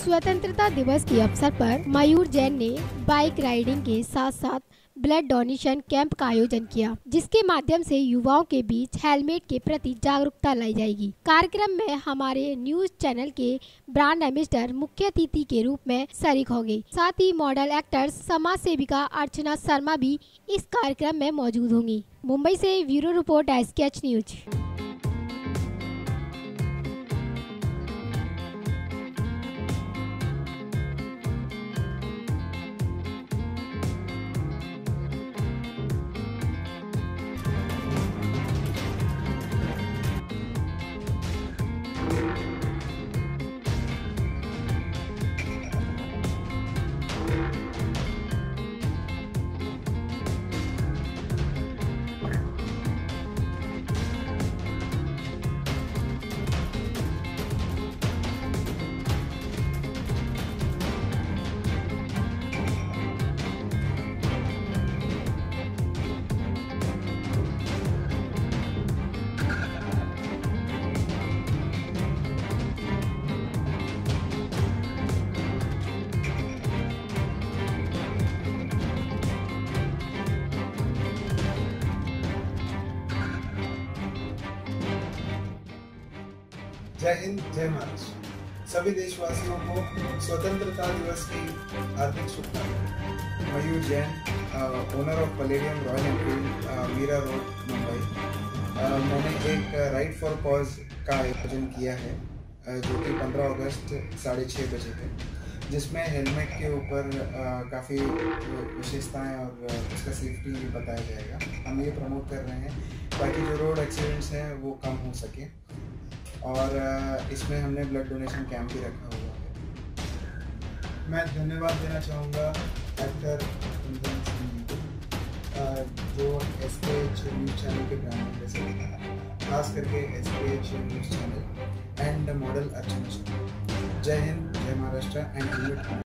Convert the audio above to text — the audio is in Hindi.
स्वतंत्रता दिवस के अवसर पर मयूर जैन ने बाइक राइडिंग के साथ साथ ब्लड डोनेशन कैंप का आयोजन किया, जिसके माध्यम से युवाओं के बीच हेलमेट के प्रति जागरूकता लाई जाएगी। कार्यक्रम में हमारे न्यूज चैनल के ब्रांड एम्बेसडर मुख्य अतिथि के रूप में शरीक होंगे। साथ ही मॉडल एक्टर्स समाज सेविका अर्चना शर्मा भी इस कार्यक्रम में मौजूद होंगी। मुंबई से ब्यूरो रिपोर्ट SKH न्यूज। जय हिंद, जय महाराष्ट्र। सभी देशवासियों को स्वतंत्रता दिवस की हार्दिक शुभकामनाएं। Mayur Jain, owner of Palladium Royal Enfield, Mira road, Mumbai. मैंने एक राइड फॉर कॉज का आयोजन किया है जो कि 15 अगस्त 6:30 बजे थे, जिसमें हेलमेट के ऊपर काफ़ी विशेषताएं और उसका सेफ्टी बताया जाएगा। हम ये प्रमोट कर रहे हैं ताकि जो रोड एक्सीडेंट्स हैं वो कम हो सके, और इसमें हमने ब्लड डोनेशन कैंप भी रखा हुआ है। मैं धन्यवाद देना चाहूँगा एक्टर जो SKH न्यूज़ चैनल के ब्रांड एम्बेसडर हैं, खास करके SKH news channel and model Archana Sharma. जय हिंद, जय महाराष्ट्र एंड